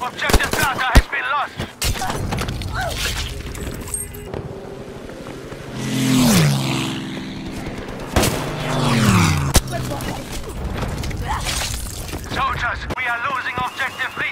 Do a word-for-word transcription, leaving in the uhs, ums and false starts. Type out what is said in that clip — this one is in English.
Objective data has been lost. Soldiers, we are losing objective.